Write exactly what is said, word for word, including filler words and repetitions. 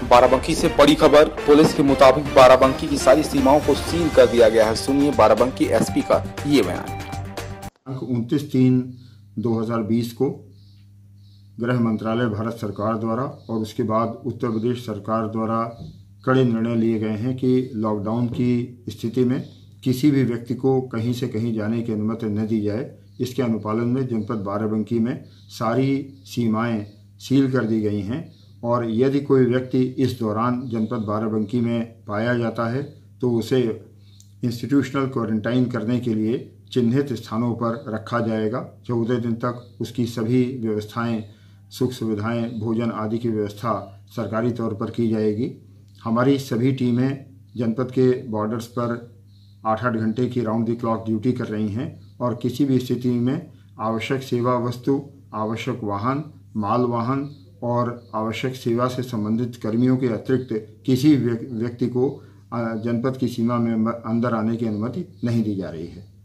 बाराबंकी से बड़ी खबर। पुलिस के मुताबिक बाराबंकी की सारी सीमाओं को सील कर दिया गया है। सुनिए बाराबंकी एसपी का ये बयान। उनतीस तीन दो हज़ार बीस को गृह मंत्रालय भारत सरकार द्वारा और उसके बाद उत्तर प्रदेश सरकार द्वारा कड़े निर्णय लिए गए हैं कि लॉकडाउन की स्थिति में किसी भी व्यक्ति को कहीं से कहीं जाने की अनुमति न दी जाए। इसके अनुपालन में जनपद बाराबंकी में सारी सीमाएं सील कर दी गई हैं और यदि कोई व्यक्ति इस दौरान जनपद बाराबंकी में पाया जाता है तो उसे इंस्टीट्यूशनल क्वारंटाइन करने के लिए चिन्हित स्थानों पर रखा जाएगा। चौदह दिन तक उसकी सभी व्यवस्थाएं, सुख सुविधाएं, भोजन आदि की व्यवस्था सरकारी तौर पर की जाएगी। हमारी सभी टीमें जनपद के बॉर्डर्स पर आठ आठ घंटे की राउंड द क्लॉक ड्यूटी कर रही हैं और किसी भी स्थिति में आवश्यक सेवा वस्तु, आवश्यक वाहन, माल वाहन और आवश्यक सेवा से संबंधित कर्मियों के अतिरिक्त किसी व्यक्ति को जनपद की सीमा में अंदर आने की अनुमति नहीं दी जा रही है।